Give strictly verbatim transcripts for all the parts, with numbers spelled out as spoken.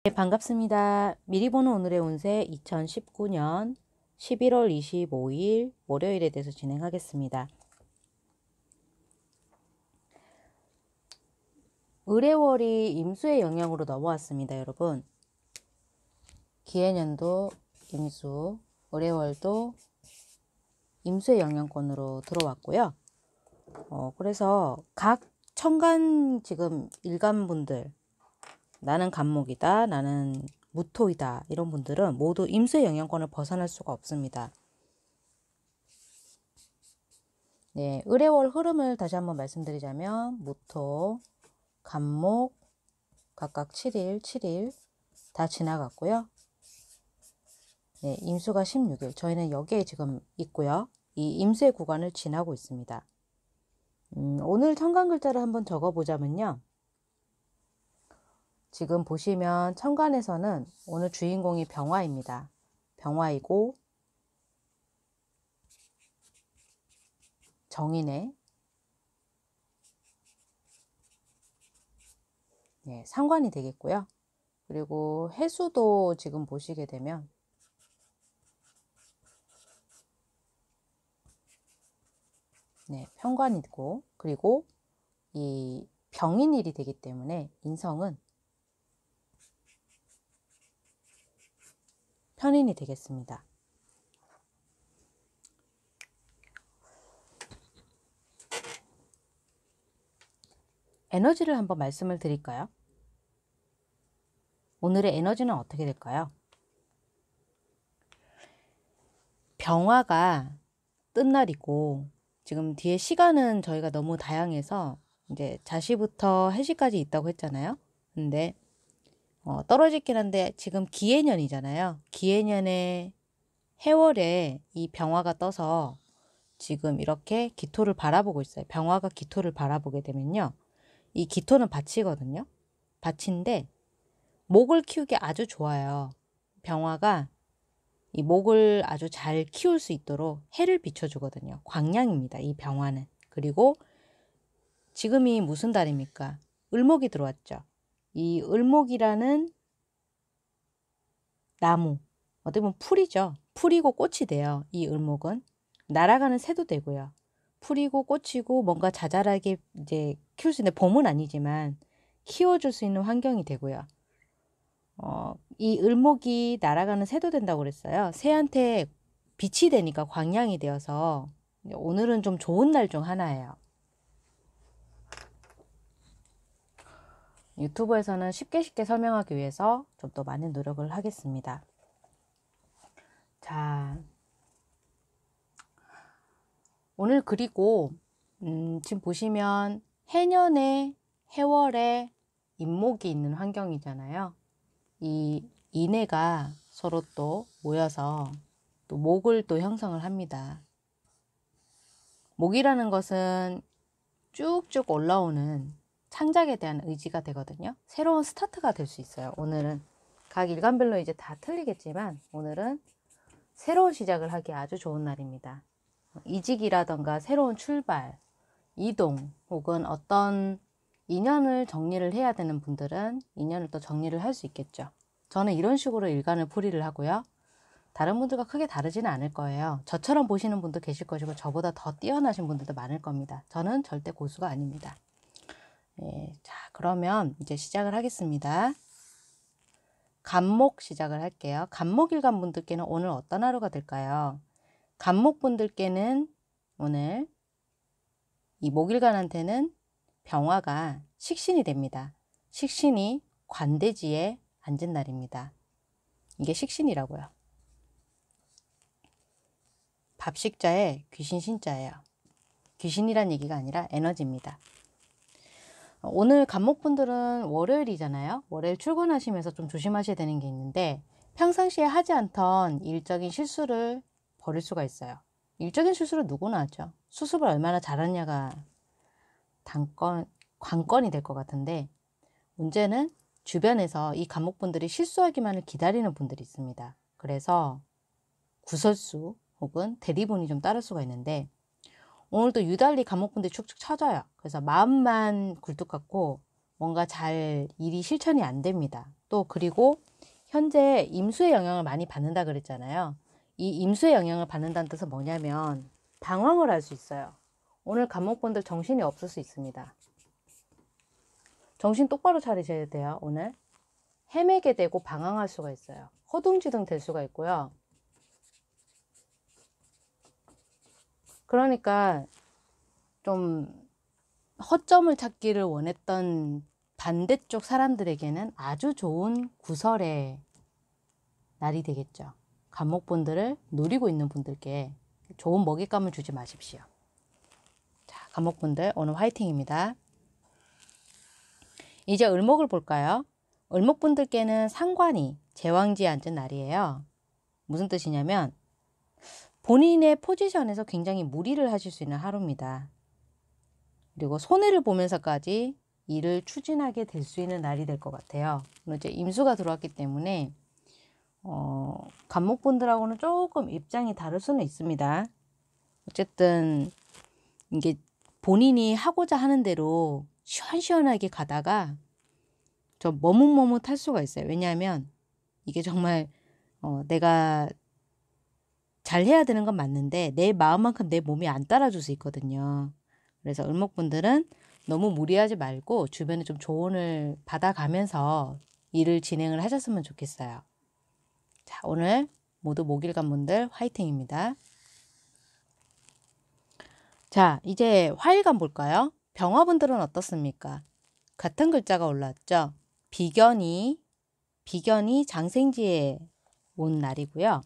네, 반갑습니다. 미리 보는 오늘의 운세 이천십구 년 십일월 이십오일 월요일에 대해서 진행하겠습니다. 을해월이 임수의 영향으로 넘어왔습니다, 여러분. 기해년도 임수, 을해월도 임수의 영향권으로 들어왔고요. 어, 그래서 각 천간 지금 일간분들, 나는 간목이다, 나는 무토이다, 이런 분들은 모두 임수의 영향권을 벗어날 수가 없습니다. 네, 을해월 흐름을 다시 한번 말씀드리자면 무토, 간목 각각 칠 일, 칠 일 다 지나갔고요. 네, 임수가 십육 일. 저희는 여기에 지금 있고요. 이 임수의 구간을 지나고 있습니다. 음, 오늘 천간 글자를 한번 적어보자면요. 지금 보시면 천간에서는 오늘 주인공이 병화입니다. 병화이고 정인의 네, 상관이 되겠고요. 그리고 해수도 지금 보시게 되면 네, 편관이고, 그리고 이 병인일이 되기 때문에 인성은 편인이 되겠습니다. 에너지를 한번 말씀을 드릴까요? 오늘의 에너지는 어떻게 될까요? 병화가 뜬 날이고, 지금 뒤에 시간은 저희가 너무 다양해서 이제 자시부터 해시까지 있다고 했잖아요. 근데 어, 떨어지긴 한데 지금 기해년이잖아요. 기해년의 해월에 이 병화가 떠서 지금 이렇게 기토를 바라보고 있어요. 병화가 기토를 바라보게 되면요. 이 기토는 밭이거든요. 밭인데 목을 키우기 아주 좋아요. 병화가 이 목을 아주 잘 키울 수 있도록 해를 비춰주거든요. 광량입니다. 이 병화는. 그리고 지금이 무슨 달입니까? 을목이 들어왔죠. 이 을목이라는 나무, 어떻게 보면 풀이죠. 풀이고 꽃이 돼요. 이 을목은. 날아가는 새도 되고요. 풀이고 꽃이고 뭔가 자잘하게 이제 키울 수 있는 봄은 아니지만 키워줄 수 있는 환경이 되고요. 어, 이 을목이 날아가는 새도 된다고 그랬어요. 새한테 빛이 되니까 광량이 되어서 오늘은 좀 좋은 날 중 하나예요. 유튜브에서는 쉽게 쉽게 설명하기 위해서 좀 더 많은 노력을 하겠습니다. 자, 오늘 그리고 음, 지금 보시면 해년에 해월에 임목이 있는 환경이잖아요. 이 인해가 서로 또 모여서 또 목을 또 형성을 합니다. 목이라는 것은 쭉쭉 올라오는 창작에 대한 의지가 되거든요. 새로운 스타트가 될 수 있어요. 오늘은 각 일간별로 이제 다 틀리겠지만 오늘은 새로운 시작을 하기 아주 좋은 날입니다. 이직이라던가 새로운 출발, 이동 혹은 어떤 인연을 정리를 해야 되는 분들은 인연을 또 정리를 할 수 있겠죠. 저는 이런 식으로 일간을 풀이를 하고요. 다른 분들과 크게 다르지는 않을 거예요. 저처럼 보시는 분도 계실 것이고 저보다 더 뛰어나신 분들도 많을 겁니다. 저는 절대 고수가 아닙니다. 예, 자, 그러면 이제 시작을 하겠습니다. 간목 시작을 할게요. 간목일간 분들께는 오늘 어떤 하루가 될까요? 간목 분들께는 오늘 이 목일간한테는 병화가 식신이 됩니다. 식신이 관대지에 앉은 날입니다. 이게 식신이라고요. 밥식자에 귀신 신자예요. 귀신이란 얘기가 아니라 에너지입니다. 오늘 간목분들은 월요일이잖아요. 월요일 출근하시면서 좀 조심하셔야 되는 게 있는데 평상시에 하지 않던 일적인 실수를 벌일 수가 있어요. 일적인 실수를 누구나 하죠. 수습을 얼마나 잘하느냐가 단건, 관건이 될 것 같은데 문제는 주변에서 이 간목분들이 실수하기만을 기다리는 분들이 있습니다. 그래서 구설수 혹은 대리분이 좀 따를 수가 있는데 오늘도 유달리 간목분들이 축축 처져요. 그래서 마음만 굴뚝 같고 뭔가 잘 일이 실천이 안 됩니다. 또 그리고 현재 임수의 영향을 많이 받는다 그랬잖아요. 이 임수의 영향을 받는다는 뜻은 뭐냐면 방황을 할 수 있어요. 오늘 간목분들 정신이 없을 수 있습니다. 정신 똑바로 차리셔야 돼요. 오늘 헤매게 되고 방황할 수가 있어요. 허둥지둥 될 수가 있고요. 그러니까 좀 허점을 찾기를 원했던 반대쪽 사람들에게는 아주 좋은 구설의 날이 되겠죠. 간목분들을 노리고 있는 분들께 좋은 먹잇감을 주지 마십시오. 자, 간목분들 오늘 화이팅입니다. 이제 을목을 볼까요? 을목분들께는 상관이 제왕지에 앉은 날이에요. 무슨 뜻이냐면 본인의 포지션에서 굉장히 무리를 하실 수 있는 하루입니다. 그리고 손해를 보면서까지 일을 추진하게 될 수 있는 날이 될 것 같아요. 이제 임수가 들어왔기 때문에 어, 간목분들하고는 조금 입장이 다를 수는 있습니다. 어쨌든 이게 본인이 하고자 하는 대로 시원시원하게 가다가 좀 머뭇머뭇할 수가 있어요. 왜냐하면 이게 정말 어, 내가 잘 해야 되는 건 맞는데 내 마음만큼 내 몸이 안 따라줄 수 있거든요. 그래서 을목분들은 너무 무리하지 말고 주변에 좀 조언을 받아가면서 일을 진행을 하셨으면 좋겠어요. 자, 오늘 모두 목일간분들 화이팅입니다. 자, 이제 화일간 볼까요? 병화분들은 어떻습니까? 같은 글자가 올라왔죠. 비견이, 비견이 장생지에 온 날이고요.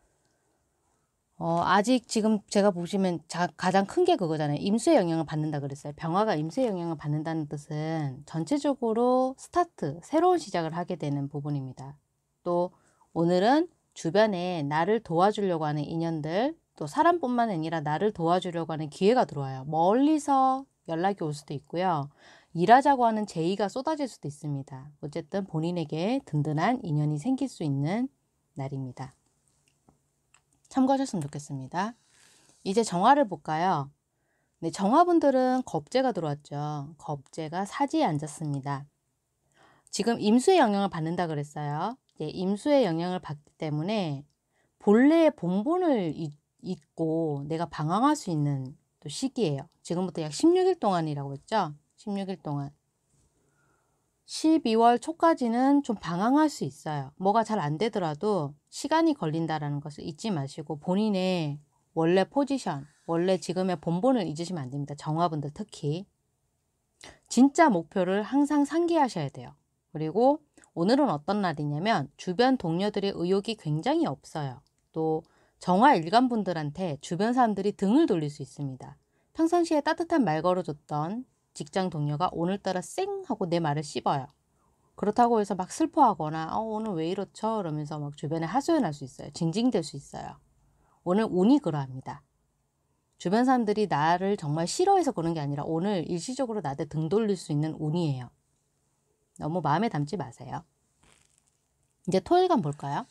어, 아직 지금 제가 보시면 자, 가장 큰 게 그거잖아요. 임수의 영향을 받는다 그랬어요. 병화가 임수의 영향을 받는다는 뜻은 전체적으로 스타트, 새로운 시작을 하게 되는 부분입니다. 또 오늘은 주변에 나를 도와주려고 하는 인연들, 또 사람뿐만 아니라 나를 도와주려고 하는 기회가 들어와요. 멀리서 연락이 올 수도 있고요. 일하자고 하는 제의가 쏟아질 수도 있습니다. 어쨌든 본인에게 든든한 인연이 생길 수 있는 날입니다. 참고하셨으면 좋겠습니다. 이제 정화를 볼까요? 네, 정화분들은 겁재가 들어왔죠. 겁재가 사지에 앉았습니다. 지금 임수의 영향을 받는다 그랬어요. 네, 임수의 영향을 받기 때문에 본래의 본분을 잊고 내가 방황할 수 있는 또 시기예요. 지금부터 약 십육 일 동안이라고 했죠. 십육 일 동안. 십이월 초까지는 좀 방황할 수 있어요. 뭐가 잘 안 되더라도 시간이 걸린다는 것을 잊지 마시고 본인의 원래 포지션, 원래 지금의 본본을 잊으시면 안 됩니다. 정화분들 특히. 진짜 목표를 항상 상기하셔야 돼요. 그리고 오늘은 어떤 날이냐면 주변 동료들의 의욕이 굉장히 없어요. 또 정화 일간분들한테 주변 사람들이 등을 돌릴 수 있습니다. 평상시에 따뜻한 말 걸어줬던 직장 동료가 오늘따라 쌩 하고 내 말을 씹어요. 그렇다고 해서 막 슬퍼하거나 어, 오늘 왜 이렇죠? 이러면서 막 주변에 하소연할 수 있어요. 징징댈 수 있어요. 오늘 운이 그러합니다. 주변 사람들이 나를 정말 싫어해서 그런 게 아니라 오늘 일시적으로 나한테 등 돌릴 수 있는 운이에요. 너무 마음에 담지 마세요. 이제 토일간 볼까요?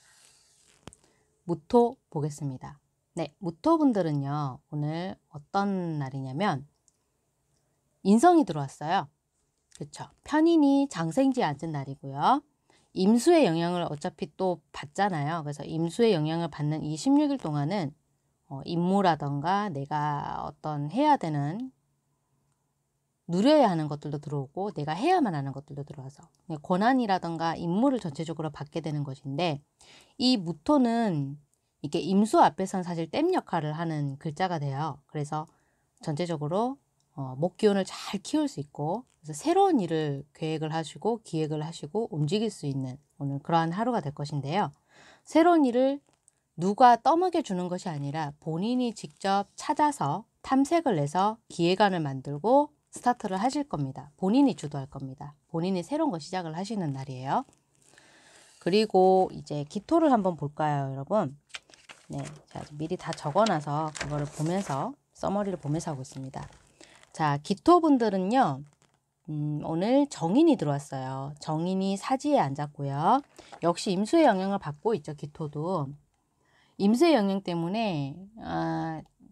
무토 보겠습니다. 네, 무토분들은요. 오늘 어떤 날이냐면 인성이 들어왔어요. 그렇죠. 편인이 장생지에 앉은 날이고요. 임수의 영향을 어차피 또 받잖아요. 그래서 임수의 영향을 받는 이 십육 일 동안은 어, 임무라던가 내가 어떤 해야 되는 누려야 하는 것들도 들어오고 내가 해야만 하는 것들도 들어와서 권한이라던가 임무를 전체적으로 받게 되는 것인데 이 무토는 이게 임수 앞에서는 사실 댐 역할을 하는 글자가 돼요. 그래서 전체적으로 어, 목기운을 잘 키울 수 있고 그래서 새로운 일을 계획을 하시고 기획을 하시고 움직일 수 있는 오늘 그러한 하루가 될 것인데요. 새로운 일을 누가 떠먹여 주는 것이 아니라 본인이 직접 찾아서 탐색을 내서 기획안을 만들고 스타트를 하실 겁니다. 본인이 주도할 겁니다. 본인이 새로운 거 시작을 하시는 날이에요. 그리고 이제 기토를 한번 볼까요, 여러분? 네, 자, 미리 다 적어놔서 그거를 보면서 서머리를 보면서 하고 있습니다. 자, 기토분들은요. 음, 오늘 정인이 들어왔어요. 정인이 사지에 앉았고요. 역시 임수의 영향을 받고 있죠. 기토도. 임수의 영향 때문에 아,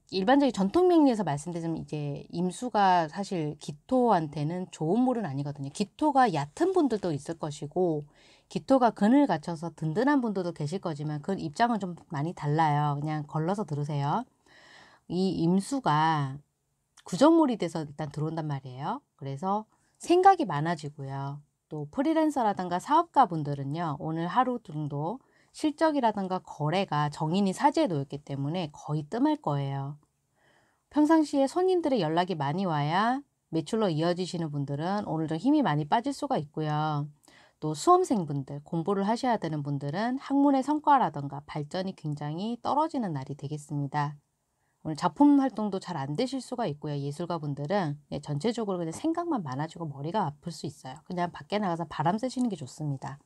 일반적인 전통 명리에서 말씀드리면 이제 임수가 사실 기토한테는 좋은 물은 아니거든요. 기토가 얕은 분들도 있을 것이고 기토가 근을 갖춰서 든든한 분들도 계실 거지만 그 입장은 좀 많이 달라요. 그냥 걸러서 들으세요. 이 임수가 구정물이 돼서 일단 들어온단 말이에요. 그래서 생각이 많아지고요. 또 프리랜서라든가 사업가 분들은요. 오늘 하루 정도 실적이라든가 거래가 정인이 사지에 놓였기 때문에 거의 뜸할 거예요. 평상시에 손님들의 연락이 많이 와야 매출로 이어지시는 분들은 오늘 좀 힘이 많이 빠질 수가 있고요. 또 수험생분들, 공부를 하셔야 되는 분들은 학문의 성과라든가 발전이 굉장히 떨어지는 날이 되겠습니다. 오늘 작품 활동도 잘 안 되실 수가 있고요. 예술가 분들은 전체적으로 그냥 생각만 많아지고 머리가 아플 수 있어요. 그냥 밖에 나가서 바람 쐬시는 게 좋습니다.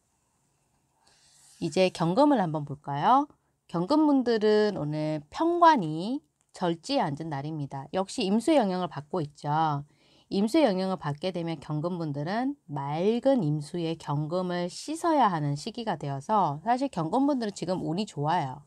이제 경금을 한번 볼까요? 경금분들은 오늘 편관이 절지에 앉은 날입니다. 역시 임수의 영향을 받고 있죠. 임수의 영향을 받게 되면 경금분들은 맑은 임수의 경금을 씻어야 하는 시기가 되어서 사실 경금분들은 지금 운이 좋아요.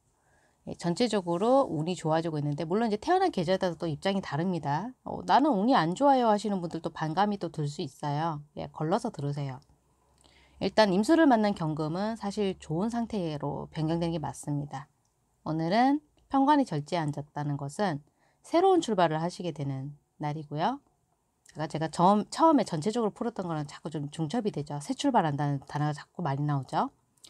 전체적으로 운이 좋아지고 있는데 물론 이제 태어난 계절에 따라서 또 입장이 다릅니다. 어, 나는 운이 안 좋아요 하시는 분들도 반감이 또 들 수 있어요. 예, 걸러서 들으세요. 일단 임수를 만난 경금은 사실 좋은 상태로 변경되는 게 맞습니다. 오늘은 편관이 절지에 앉았다는 것은 새로운 출발을 하시게 되는 날이고요. 제가, 제가 처음, 처음에 전체적으로 풀었던 거랑 자꾸 좀 중첩이 되죠. 새 출발한다는 단어가 자꾸 많이 나오죠.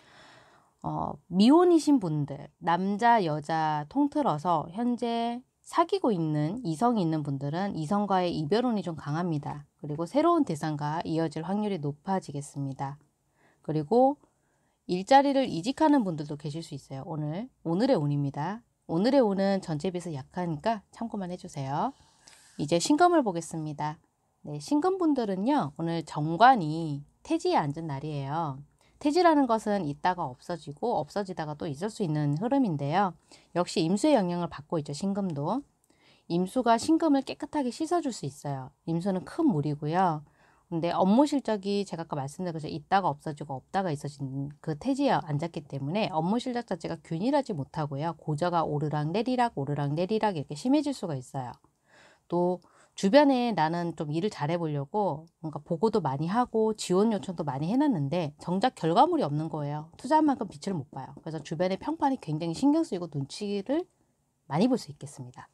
어, 미혼이신 분들, 남자, 여자 통틀어서 현재 사귀고 있는 이성이 있는 분들은 이성과의 이별운이 좀 강합니다. 그리고 새로운 대상과 이어질 확률이 높아지겠습니다. 그리고 일자리를 이직하는 분들도 계실 수 있어요. 오늘, 오늘의 운입니다. 오늘의 운은 전체에 비해서 약하니까 참고만 해주세요. 이제 신금을 보겠습니다. 네, 신금분들은요, 오늘 정관이 태지에 앉은 날이에요. 태지라는 것은 있다가 없어지고 없어지다가 또 있을 수 있는 흐름인데요. 역시 임수의 영향을 받고 있죠. 신금도. 임수가 신금을 깨끗하게 씻어줄 수 있어요. 임수는 큰 물이고요. 근데 업무 실적이 제가 아까 말씀드린 것처럼 있다가 없어지고 없다가 있어진 그 태지에 앉았기 때문에 업무 실적 자체가 균일하지 못하고요. 고저가 오르락 내리락 오르락 내리락 이렇게 심해질 수가 있어요. 또 주변에 나는 좀 일을 잘해보려고 뭔가 보고도 많이 하고 지원 요청도 많이 해놨는데 정작 결과물이 없는 거예요. 투자한 만큼 빛을 못 봐요. 그래서 주변의 평판이 굉장히 신경 쓰이고 눈치를 많이 볼 수 있겠습니다.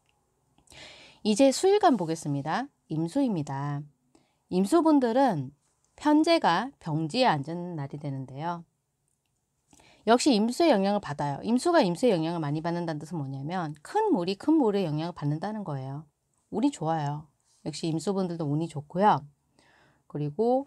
이제 수일간 보겠습니다. 임수입니다. 임수분들은 편제가 병지에 앉은 날이 되는데요. 역시 임수의 영향을 받아요. 임수가 임수의 영향을 많이 받는다는 뜻은 뭐냐면 큰 물이 큰 물의 영향을 받는다는 거예요. 운이 좋아요. 역시 임수분들도 운이 좋고요. 그리고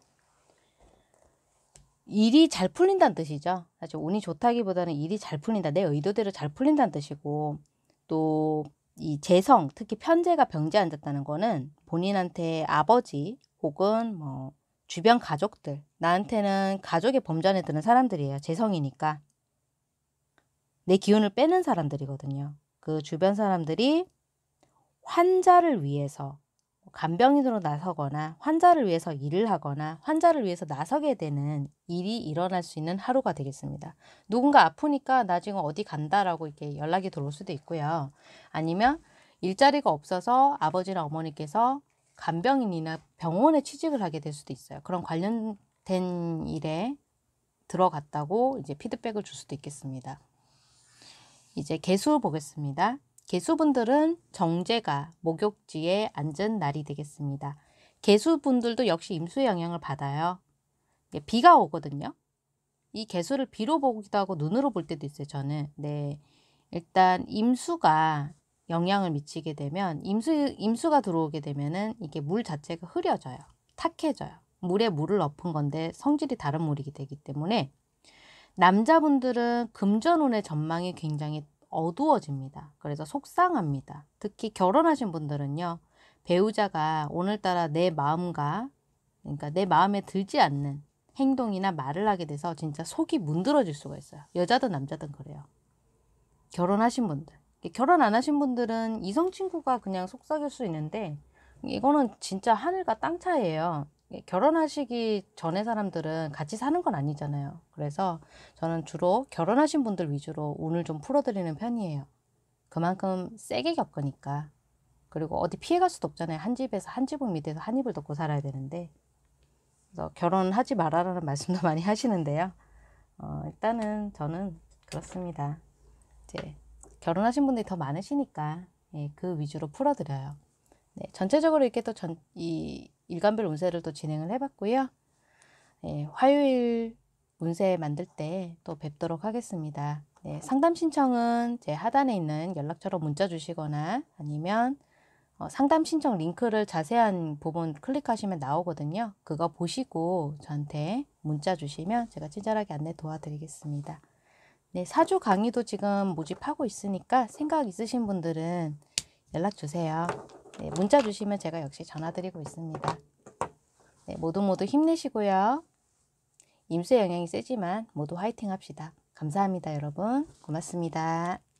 일이 잘 풀린다는 뜻이죠. 사실 운이 좋다기보다는 일이 잘 풀린다. 내 의도대로 잘 풀린다는 뜻이고 또 이 재성, 특히 편제가 병지에 앉았다는 거는 본인한테 아버지 혹은 뭐 주변 가족들, 나한테는 가족의 범주 안에 드는 사람들이에요. 재성이니까. 내 기운을 빼는 사람들이거든요. 그 주변 사람들이 환자를 위해서 간병인으로 나서거나 환자를 위해서 일을 하거나 환자를 위해서 나서게 되는 일이 일어날 수 있는 하루가 되겠습니다. 누군가 아프니까 나 지금 어디 간다라고 이렇게 연락이 들어올 수도 있고요. 아니면 일자리가 없어서 아버지나 어머니께서 간병인이나 병원에 취직을 하게 될 수도 있어요. 그런 관련된 일에 들어갔다고 이제 피드백을 줄 수도 있겠습니다. 이제 개수 보겠습니다. 개수분들은 정제가 목욕지에 앉은 날이 되겠습니다. 개수분들도 역시 임수의 영향을 받아요. 비가 오거든요. 이 개수를 비로 보기도 하고 눈으로 볼 때도 있어요. 저는. 네, 일단 임수가 영향을 미치게 되면 임수, 임수가 들어오게 되면은 이게 물 자체가 흐려져요. 탁해져요. 물에 물을 엎은 건데 성질이 다른 물이기 되기 때문에 남자분들은 금전운의 전망이 굉장히 어두워집니다. 그래서 속상합니다. 특히 결혼하신 분들은요. 배우자가 오늘따라 내 마음과 그러니까 내 마음에 들지 않는 행동이나 말을 하게 돼서 진짜 속이 문드러질 수가 있어요. 여자든 남자든 그래요. 결혼하신 분들. 결혼 안 하신 분들은 이성 친구가 그냥 속삭일 수 있는데 이거는 진짜 하늘과 땅 차이예요. 결혼하시기 전에 사람들은 같이 사는 건 아니잖아요. 그래서 저는 주로 결혼하신 분들 위주로 운을 좀 풀어드리는 편이에요. 그만큼 세게 겪으니까. 그리고 어디 피해갈 수도 없잖아요. 한 집에서 한 지붕 밑에서 한 이불 덮고 살아야 되는데. 그래서 결혼하지 말아라는 말씀도 많이 하시는데요. 어, 일단은 저는 그렇습니다. 이제 결혼하신 분들이 더 많으시니까 예, 그 위주로 풀어드려요. 네, 전체적으로 이렇게 또 전, 이 일간별 운세를 또 진행을 해봤고요. 예, 화요일 운세 만들 때 또 뵙도록 하겠습니다. 네, 상담 신청은 제 하단에 있는 연락처로 문자 주시거나 아니면 어, 상담 신청 링크를 자세한 부분 클릭하시면 나오거든요. 그거 보시고 저한테 문자 주시면 제가 친절하게 안내 도와드리겠습니다. 네, 사주 강의도 지금 모집하고 있으니까 생각 있으신 분들은 연락 주세요. 네, 문자 주시면 제가 역시 전화 드리고 있습니다. 네, 모두 모두 힘내시고요. 임수의 영향이 세지만 모두 화이팅 합시다. 감사합니다, 여러분. 고맙습니다.